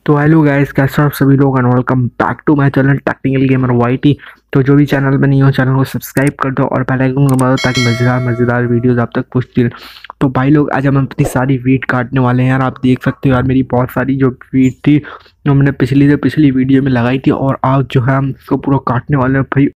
तो hello guys, कैसे हो आप सभी लोग and welcome back to my channel technical gamer YT. तो जो भी चैनल पर नहीं हो चैनल को सब्सक्राइब कर दो और बेल आइकन दबा दो ताकि मजेदार वीडियोस आप तक पहुंचती रहे। तो भाई लोग, आज हम अपनी सारी वीट काटने वाले हैं यार। आप देख सकते हो यार, मेरी बहुत सारी जो वीट थी जो हमने पिछली वीडियो में लगाई थी, और आज जो है हम इसको पूरा काटने वाले हैं भाई।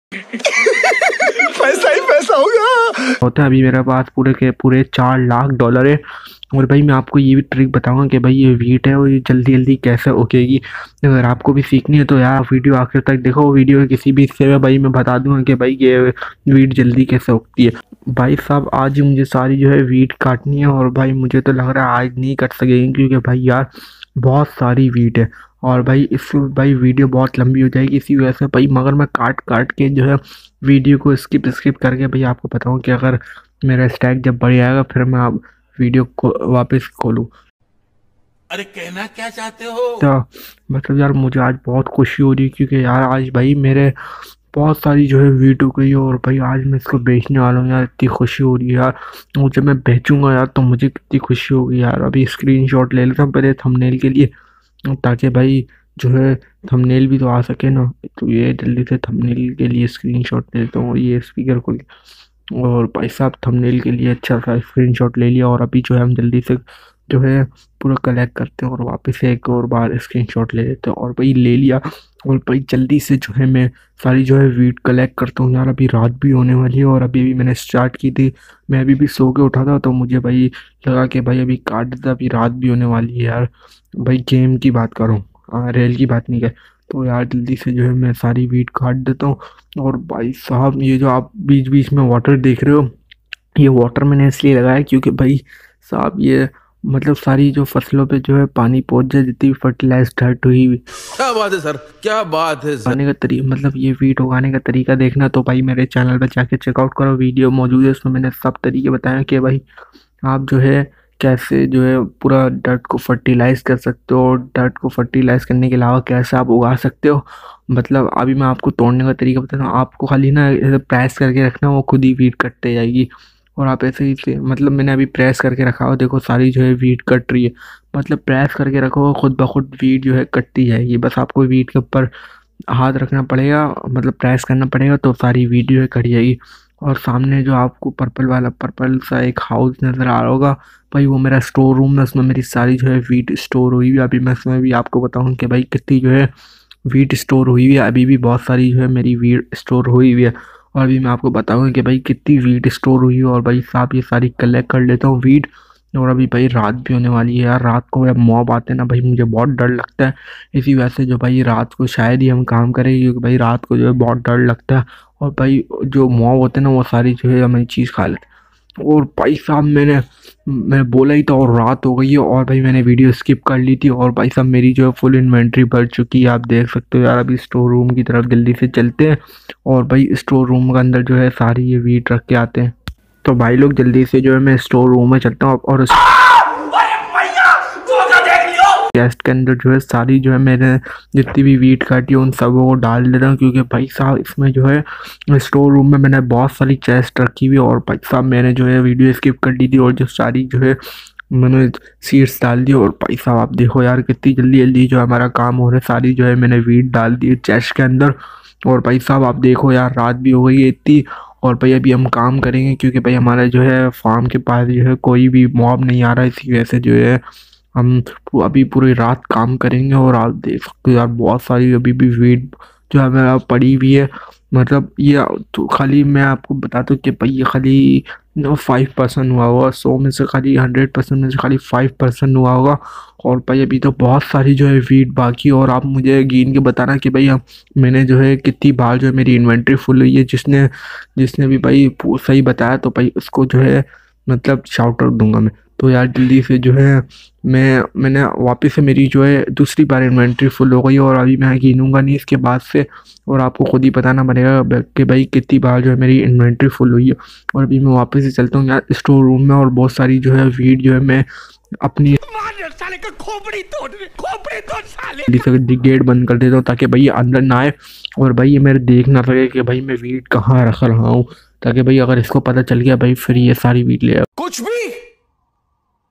पैसा ही पैसा होगा। होता है अभी मेरे पास पूरे के पूरे $4 लाख है। और भाई मैं आपको ये भी ट्रिक बताऊंगा कि भाई ये वीट है और ये जल्दी कैसे उगेगी। अगर आपको भी सीखनी है तो यार वीडियो आखिर तक देखो। वीडियो के किसी भी हिस्से में भाई मैं बता दूंगा कि भाई ये वीट जल्दी कैसे उगती है। भाई साहब, आज ही मुझे सारी जो है वीट काटनी है, और भाई मुझे तो लग रहा है आज नहीं कट सकेंगे क्योंकि भाई यार बहुत सारी वीट है। और भाई भाई वीडियो बहुत लंबी हो जाएगी इसी वजह से भाई, मगर मैं काट के जो है वीडियो को स्किप करके भाई आपको बताऊं कि अगर मेरा स्टैक जब बढ़ जाएगा फिर मैं आप वीडियो को वापस खोलूं। अरे कहना क्या चाहते हो? तो मतलब यार मुझे आज बहुत खुशी हो रही है क्योंकि यार आज भाई मेरे बहुत सारी जो है वीडियो गई है, और भाई आज मैं इसको बेचने वाला हूँ यार। इतनी खुशी हो रही है यार, मुझे मैं बेचूंगा यार तो मुझे कितनी खुशी होगी यार। अभी स्क्रीनशॉट ले लेता हूँ पहले थंबनेल के लिए, ताकि भाई जो है थंबनेल भी तो आ सके ना। तो ये जल्दी से थंबनेल के लिए स्क्रीनशॉट ले लेता हूँ। ये स्पीकर को, और भाई साहब थंबनेल के लिए अच्छा सा स्क्रीनशॉट ले लिया। और अभी जो है हम जल्दी से जो है पूरा कलेक्ट करते हैं और वापस से एक और बार स्क्रीनशॉट ले लेते हैं। और भाई ले लिया, और भाई जल्दी से जो है मैं सारी जो है वीट कलेक्ट करता हूँ यार। अभी रात भी होने वाली है और अभी भी मैंने स्टार्ट की थी। मैं अभी भी सो के उठा था तो मुझे भाई लगा कि भाई अभी काट देता, अभी रात भी होने वाली है यार। भाई गेम की बात करूँ, रेल की बात नहीं कर। तो यार जल्दी से जो है मैं सारी वीट काट देता हूँ। और भाई साहब ये जो आप बीच बीच में वाटर देख रहे हो, ये वाटर मैंने इसलिए लगाया क्योंकि भाई साहब ये मतलब सारी जो फसलों पे जो है पानी पहुंच जाए, जितनी फर्टिलाइज डर्ट हुई हुई। क्या बात है सर, क्या बात है सर। उगाने का तरीका, मतलब ये वीट उगाने का तरीका देखना तो भाई मेरे चैनल पे जाके चेकआउट करो, वीडियो मौजूद है उसमें। मैंने सब तरीके बताए कि भाई आप जो है कैसे जो है पूरा डर्ट को फर्टिलाइज कर सकते हो, डर्ट को फर्टिलाइज करने के अलावा कैसे आप उगा सकते हो। मतलब अभी मैं आपको तोड़ने का तरीका बताता हूँ। आपको खाली ना ऐसे प्रेस करके रखना, वो खुद ही वीट कटते जाएगी। और आप ऐसे ही से, मतलब मैंने अभी प्रेस करके रखा हो, देखो सारी जो है वीट कट रही है। मतलब प्रेस करके रखो, खुद ब खुद वीट जो है कटती जाएगी। बस आपको वीट के ऊपर हाथ रखना पड़ेगा, मतलब प्रेस करना पड़ेगा तो सारी वीट जो है कट जाएगी। और सामने जो आपको पर्पल सा एक हाउस नज़र आ रहा होगा भाई, वो मेरा स्टोर रूम है। उसमें मेरी सारी जो है वीट स्टोर हुई हुई है। अभी मैं इसमें भी आपको बताऊँ कि भाई कितनी जो है वीट स्टोर हुई हुई है। अभी भी बहुत सारी जो है मेरी वीट स्टोर हुई हुई है। और अभी मैं आपको बताऊंगा कि भाई कितनी वीट स्टोर हुई है। और भाई साहब ये सारी कलेक्ट कर लेता हूँ वीट। और अभी भाई रात भी होने वाली है यार। रात को जब मॉब आते हैं ना भाई, मुझे बहुत डर लगता है। इसी वजह से जो भाई रात को शायद ही हम काम करें, क्योंकि भाई रात को जो है बहुत डर लगता है। और भाई जो मॉब होते हैं ना वो सारी जो है हमारी चीज़ खा लेते हैं। और भाई साहब मैंने बोला ही था और रात हो गई है, और भाई मैंने वीडियो स्किप कर ली थी। और भाई साहब मेरी जो है फुल इन्वेंट्री भर चुकी है, आप देख सकते हो यार। अभी स्टोर रूम की तरफ जल्दी से चलते हैं, और भाई स्टोर रूम के अंदर जो है सारी ये वीट रख के आते हैं। तो भाई लोग जल्दी से जो है मैं स्टोर रूम में चलता हूँ, और चेस्ट के अंदर जो है सारी जो है मैंने जितनी भी वीट काटी है उन सबों को डाल देता हूँ। क्योंकि भाई साहब इसमें जो है स्टोर रूम में मैंने बहुत सारी चेस्ट रखी हुई है। और भाई साहब मैंने जो है वीडियो स्किप कर दी थी, और जो सारी जो है मैंने सीड्स डाल दी। और भाई साहब आप देखो यार कितनी जल्दी जो हमारा काम हो रहा है। सारी जो है मैंने वीट डाल दी है चेस्ट के अंदर। और भाई साहब आप देखो यार रात भी हो गई है इतनी। और भाई अभी हम काम करेंगे क्योंकि भाई हमारा जो है फार्म के पास जो है कोई भी मॉब नहीं आ रहा। इसी वजह से जो है हम अभी पूरी रात काम करेंगे। और आप देख सकते हो यार बहुत सारी अभी भी वीट जो है मेरा पड़ी हुई है। मतलब ये तो खाली मैं आपको बता दूं कि भाई ये खाली 5% हुआ होगा। 100 में से खाली 100% में से खाली 5% हुआ होगा। और भाई अभी तो बहुत सारी जो है वीट बाकी। और आप मुझे गिन के बताना कि भाई मैंने जो है कितनी बार जो है मेरी इन्वेंट्री फुल हुई है। जिसने जिसने भी भाई सही बताया तो भाई उसको जो है मतलब शाउट आउट दूंगा मैं। तो यार जल्दी से जो है मैंने वापस से मेरी जो है दूसरी बार इन्वेंट्री फुल हो गई, और अभी मैं गिनूंगा नहीं इसके बाद से। और आपको खुद ही बताना पड़ेगा कि भाई कितनी बार जो है मेरी इन्वेंट्री फुल हुई है। और अभी मैं वापस से चलता हूँ यार स्टोर रूम में, और बहुत सारी जो है वीट जो है मैं अपनी खोपड़ी तोड़ साले। गेट बंद कर देता हूँ ताकि भाई ये अंदर ना आए। और भाई ये मेरे देख ना सके कि भाई मैं वीट कहाँ रख रहा हूँ, ताकि भाई अगर इसको पता चल गया भाई फिर ये सारी वीट ले कुछ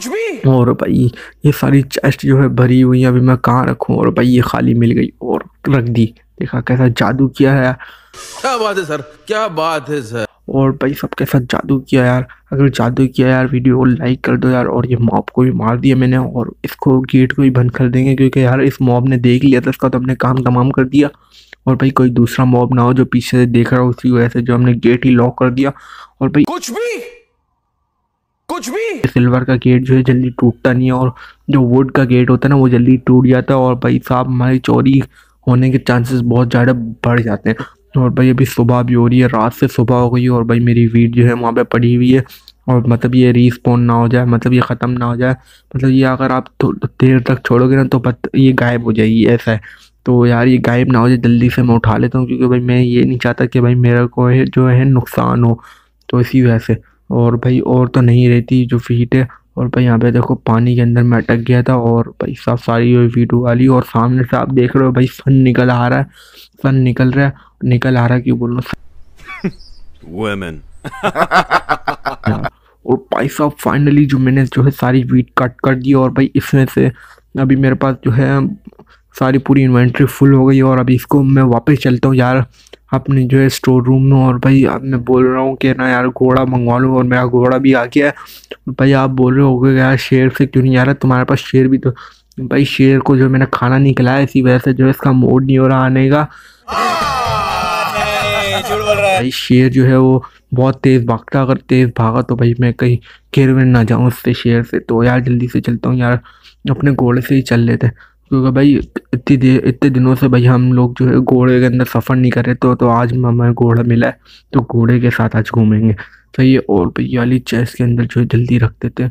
कुछ भी। और भाई ये सारी चेस्ट जो है भरी हुई है, अभी मैं कहाँ रखूँ, और भाई ये खाली मिल गई और रख दी। देखा कैसा जादू किया है। क्या बात है सर, क्या बात है सर। और भाई सबके साथ जादू किया यार। अगर जादू किया यार, वीडियो को लाइक कर दो यार। और ये मॉब को भी मार दिया मैंने, और इसको गेट को भी बंद कर देंगे, क्योंकि यार इस मॉब ने देख लिया था इसका, तो हमने काम तमाम कर दिया। और भाई कोई दूसरा मॉब ना हो जो पीछे से देख रहा हो, उसी वजह से जो हमने गेट ही लॉक कर दिया। और भाई कुछ भी, कुछ भी। सिल्वर का गेट जो है जल्दी टूटता नहीं है, और जो वुड का गेट होता है ना वो जल्दी टूट जाता है। और भाई साहब हमारी चोरी होने के चांसेस बहुत ज़्यादा बढ़ जाते हैं। और भाई अभी सुबह भी हो रही है, रात से सुबह हो गई है, और भाई मेरी वीड जो है वहाँ पे पड़ी हुई है। और मतलब ये रीस्पॉन ना हो जाए, मतलब ये ख़त्म ना हो जाए, मतलब ये अगर आप देर तक छोड़ोगे ना तो ये गायब हो जाएगी, ऐसा है। तो यार ये गायब ना हो जाए, जल्दी से मैं उठा लेता हूँ, क्योंकि भाई मैं ये नहीं चाहता कि भाई मेरा को जो है नुकसान हो, तो इसी वजह से। और भाई और तो नहीं रहती जो फीट है। और भाई यहाँ पे देखो पानी के अंदर मैं अटक गया था, और भाई साहब सारी वीडियो वाली, और सामने से आप देख रहे हो भाई सन निकल आ रहा है, सन निकल रहा है, निकल आ रहा है क्यों बोल रहा वुमेन। हूँ। और भाई साहब फाइनली जो मैंने जो है सारी वीट कट कर दी, और भाई इसमें से अभी मेरे पास जो है सारी पूरी इन्वेंट्री फुल हो गई। और अभी इसको मैं वापस चलता हूँ यार अपने जो है स्टोर रूम में। और भाई अब मैं बोल रहा हूँ कि ना यार घोड़ा मंगवा लूँ, और मेरा घोड़ा भी आ गया है। भाई आप बोल रहे होगे यार शेर से क्यों नहीं आ रहा, तुम्हारे पास शेर भी तो। भाई शेर को जो मैंने खाना नहीं खिलाया, इसी वजह से जो है इसका मूड नहीं हो रहा आने का। झूठ बोल रहा है। भाई शेर जो है वो बहुत तेज भागता, अगर तेज भागा तो भाई मैं कहीं गिर विर ना जाऊँ उससे, शेर से। तो यार जल्दी से चलता हूँ यार, अपने घोड़े से ही चल लेते हैं, क्योंकि भाई इतने दिनों से भाई हम लोग जो है घोड़े के अंदर सफ़र नहीं कर रहे, तो आज हमें घोड़ा मिला है, तो घोड़े के साथ आज घूमेंगे। सही है। और भाई ये वाली चेस्ट के अंदर जो है जल्दी रख देते हैं,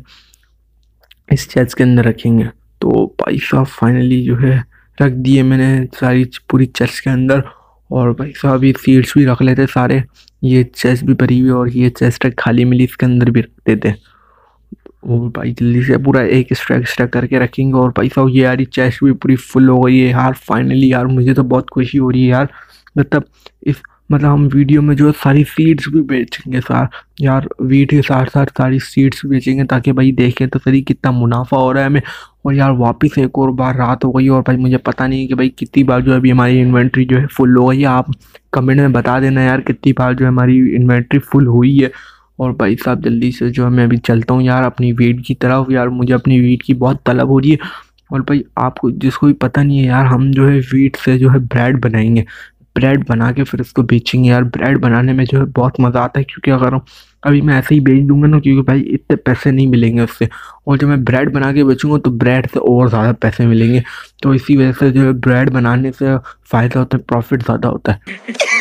इस चेस्ट के अंदर रखेंगे। तो भाई साहब फाइनली जो है रख दिए मैंने सारी पूरी चेस्ट के अंदर। और भाई साहब ये सीड्स भी रख लेते सारे, ये चेस्ट भी भरी हुई, और ये चेस्ट खाली मिली इसके अंदर भी रख देते। और भाई जल्दी से पूरा एक एक्स्ट्रा करके रखेंगे। और भाई साहब ये यार चेस्ट भी पूरी फुल हो गई है यार फाइनली। यार मुझे तो बहुत खुशी हो रही है यार, मतलब इस मतलब हम वीडियो में जो सारी सीड्स भी बेचेंगे सार यार, वीट के साथ साथ सारी सीड्स भी बेचेंगे, ताकि भाई देखें तो सही कितना मुनाफा हो रहा है हमें। और यार वापस एक और बार रात हो गई, और भाई मुझे पता नहीं है कि भाई कितनी बार जो है अभी हमारी इन्वेंट्री जो है फुल हो गई है। आप कमेंट में बता देना यार कितनी बार जो है हमारी इन्वेंट्री फुल हुई है। और भाई साहब जल्दी से जो है मैं अभी चलता हूँ यार अपनी वीट की तरफ, यार मुझे अपनी वीट की बहुत तलब हो रही है। और भाई आपको जिसको भी पता नहीं है यार, हम जो है वीट से जो है ब्रेड बनाएंगे, ब्रेड बना के फिर उसको बेचेंगे। यार ब्रेड बनाने में जो है बहुत मज़ा आता है, क्योंकि अगर अभी मैं ऐसे ही बेच दूंगा ना, क्योंकि भाई इतने पैसे नहीं मिलेंगे उससे, और जब मैं ब्रेड बना के बेचूंगा तो ब्रेड से और ज़्यादा पैसे मिलेंगे। तो इसी वजह से जो है ब्रेड बनाने से फ़ायदा होता है, प्रॉफिट ज़्यादा होता है।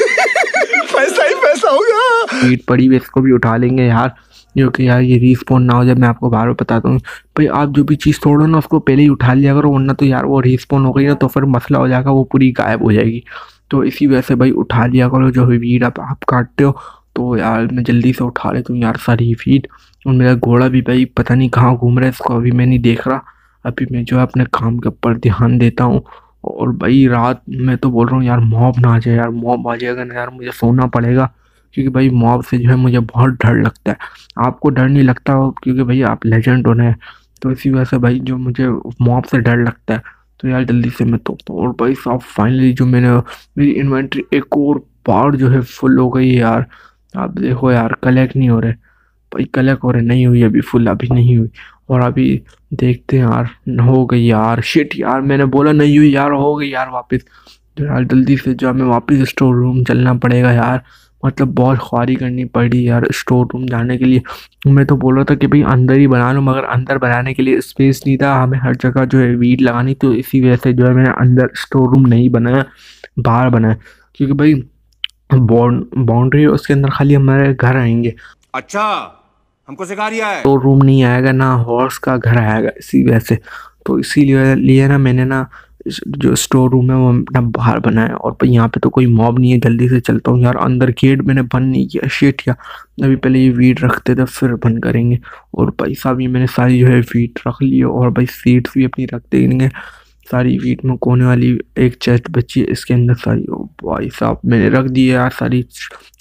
पैसा ही पैसा होगा। वीट पड़ी हुई इसको भी उठा लेंगे यार, जो कि यार ये रीस्पॉन ना हो जाए। मैं आपको बार बार बताता हूँ भाई, आप जो भी चीज़ तोड़ो ना उसको पहले ही उठा लिया करो, वरना तो यार वो रीस्पॉन हो गई ना तो फिर मसला हो जाएगा, वो पूरी गायब हो जाएगी। तो इसी वजह से भाई उठा लिया करो जो भी वीट आप काटते हो। तो यार मैं जल्दी से उठा लेता हूँ यार सारी वीट। और मेरा घोड़ा भी भाई पता नहीं कहाँ घूम रहा है, इसको अभी मैं नहीं देख रहा। अभी मैं जो है अपने काम के ऊपर ध्यान देता हूँ। और भाई रात में तो बोल रहा हूँ यार मॉब ना आ जाए, यार मॉब आ जाएगा ना यार मुझे सोना पड़ेगा, क्योंकि भाई मॉब से जो है मुझे बहुत डर लगता है। आपको डर नहीं लगता हो, क्योंकि भाई आप लेजेंड हो ना, तो इसी वजह से भाई जो मुझे मॉब से डर लगता है। तो यार जल्दी से मैं तोड़ता हूँ। और भाई साहब फाइनली जो मैंने मेरी इन्वेंट्री एक और बार जो है फुल हो गई है यार। आप देखो यार कलेक्ट नहीं हो रहे भाई, कलेक्ट हो रहे नहीं हुई अभी फुल, अभी नहीं हुई। और अभी देखते हैं यार, हो गई यार, शिट यार मैंने बोला नहीं हुई यार, हो गई यार वापस। तो यार जल्दी से जो हमें वापस स्टोर रूम चलना पड़ेगा यार, मतलब बहुत ख्वारी करनी पड़ी यार स्टोर रूम जाने के लिए। मैं तो बोल रहा था कि भाई अंदर ही बना लो, मगर अंदर बनाने के लिए स्पेस नहीं था, हमें हर जगह जो है वीट लगानी, तो इसी वजह से जो है मैंने अंदर स्टोर रूम नहीं बनाया, बाहर बनाया। क्योंकि भाई बाउंड्री है उसके अंदर खाली हमारे घर आएंगे, अच्छा, हमको सिखा रिया है। तो रूम नहीं आएगा ना हॉर्स का घर आएगा, इसी वजह से। तो इसीलिए लिए ना मैंने ना जो स्टोर रूम है वो अपना बाहर बनाया। और भाई यहाँ पे तो कोई मॉब नहीं है, जल्दी से चलता हूँ यार। अंदर गेट मैंने बंद नहीं किया, शेट या अभी पहले ये वीट रखते थे फिर बंद करेंगे। और भाई साहब ये मैंने सारी जो है वीट रख ली है, और भाई सीट्स भी अपनी रख देंगे सारी। वीट में कोने वाली एक चेस्ट बची है, इसके अंदर सारी, ओ भाई साहब मैंने रख दी है यार सारी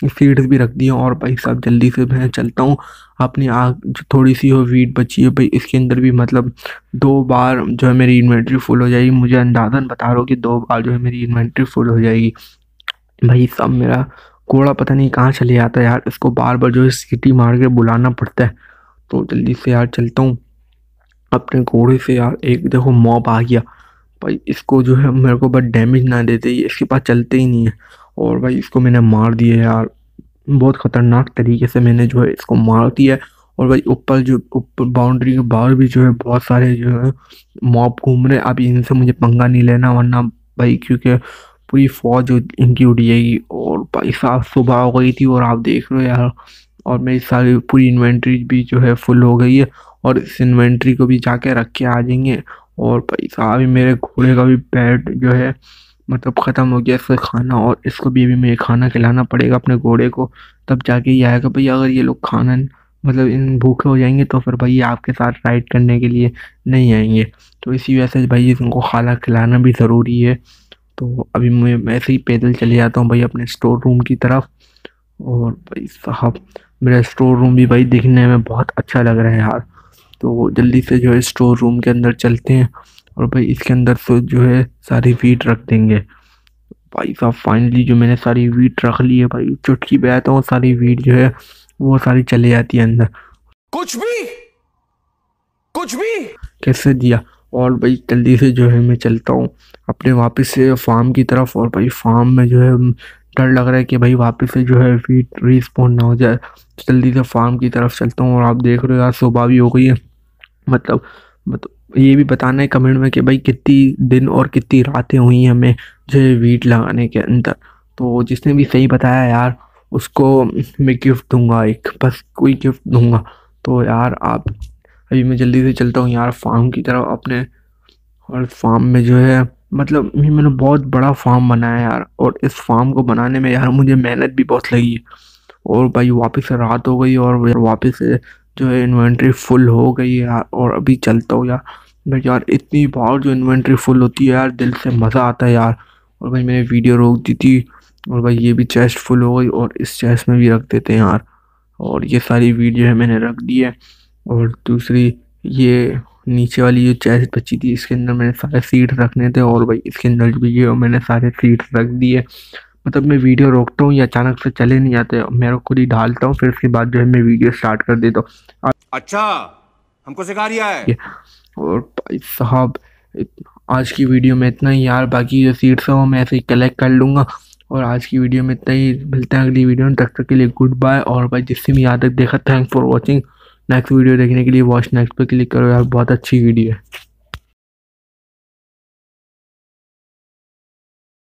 सीड्स भी रख दिए। और भाई साहब जल्दी से मैं चलता हूँ अपनी आग जो थोड़ी सी हो वीट बची है भाई इसके अंदर भी मतलब 2 बार जो है मेरी इन्वेंट्री फुल हो जाएगी। मुझे अंदाजन बता रहा हूँ कि 2 बार जो है मेरी इन्वेंट्री फुल हो जाएगी। भाई साहब मेरा घोड़ा पता नहीं कहाँ चले जाता है यार, इसको बार बार जो है सीटी मार के बुलाना पड़ता है। तो जल्दी से यार चलता हूँ अपने घोड़े से यार। एक देखो मॉब आ गया भाई, इसको जो है मेरे को बस डैमेज ना देते, ये इसके पास चलते ही नहीं है। और भाई इसको मैंने मार दिया यार, बहुत खतरनाक तरीके से मैंने जो है इसको मार दिया है। और भाई ऊपर जो ऊपर बाउंड्री के बाहर भी जो है बहुत सारे जो है मॉब घूम रहे हैं। अभी इनसे मुझे पंगा नहीं लेना वरना भाई क्योंकि पूरी फौज इनकी उड़ जाएगी। और भाई साहब सुबह हो गई थी और आप देख रहे हो यार, और मेरी सारी पूरी इन्वेंट्री भी जो है फुल हो गई है। और इस इन्वेंट्री को भी जाके रख के आ जाएंगे। और भाई साहब अभी मेरे घोड़े का भी पेट जो है मतलब ख़त्म हो गया इसका खाना, और इसको भी अभी मैं खाना खिलाना पड़ेगा अपने घोड़े को, तब जाके ये आएगा। भाई अगर ये लोग खाना मतलब इन भूखे हो जाएंगे तो फिर भाई ये आपके साथ राइड करने के लिए नहीं आएंगे। तो इसी वजह से भाई इनको खाना खिलाना भी ज़रूरी है। तो अभी मैं ऐसे ही पैदल चले जाता हूँ भाई अपने स्टोर रूम की तरफ। और भाई साहब मेरा स्टोर रूम भी भाई दिखने में बहुत अच्छा लग रहा है यार। तो जल्दी से जो है स्टोर रूम के अंदर चलते हैं और भाई इसके अंदर से जो है सारी वीट रख देंगे। भाई साहब फाइनली जो मैंने सारी वीट रख ली है भाई, चुटकी बजाता हूँ सारी वीट जो है वो सारी चले जाती है अंदर। कुछ भी, कुछ भी। कैसे दिया। और भाई जल्दी से जो है मैं चलता हूँ अपने वापस से फार्म की तरफ। और भाई फार्म में जो है डर लग रहा है कि भाई वापस से जो है वीट रिस्पॉन ना हो जाए। तो जल्दी से फार्म की तरफ चलता हूँ। और आप देख रहे हो यार सुबह भी हो गई है। मतलब ये भी बताना है कमेंट में कि भाई कितनी दिन और कितनी रातें हुई हैं हमें जो है वीट लगाने के अंदर। तो जिसने भी सही बताया यार उसको मैं गिफ्ट दूंगा, एक बस कोई गिफ्ट दूंगा। तो यार आप अभी मैं जल्दी से चलता हूँ यार फार्म की तरफ अपने। और फार्म में जो है मतलब ये मैंने बहुत बड़ा फार्म बनाया है यार, और इस फार्म को बनाने में यार मुझे मेहनत भी बहुत लगी है। और भाई वापस से रात हो गई और यार वापस से जो है इन्वेंट्री फुल हो गई है यार। और अभी चलता हूँ यार मैं यार, इतनी बार जो इन्वेंट्री फुल होती है यार दिल से मज़ा आता है यार। और भाई मैंने वीडियो रोक दी थी। और भाई ये भी चेस्ट फुल हो गई और इस चेस्ट में भी रख देते हैं यार। और ये सारी वीडियो है मैंने रख दी है। और दूसरी ये नीचे वाली जो चेस्ट बची थी इसके अंदर मैंने सारे सीड्स रखने थे। और भाई इसके अंदर भी ये मैंने सारे सीड्स रख दिए। मतलब मैं वीडियो रोकता हूँ या अचानक से चले नहीं जाते, मैं खुद ही डालता हूँ फिर उसके बाद जो है मैं वीडियो स्टार्ट कर देता हूँ। अच्छा, हमको सिखा रिया है। ये और भाई साहब आज की वीडियो में इतना ही यार, बाकी जो सीड्स हैं वो मैं ऐसे ही कलेक्ट कर लूँगा। और आज की वीडियो में इतना ही, मिलते हैं अगली वीडियो में, तब तक के लिए गुड बाय। और भाई जिससे भी यहाँ तक देखा thanks for watching. Next video देखने के लिए वॉच नेक्स्ट पे क्लिक करो यार, बहुत अच्छी वीडियो है।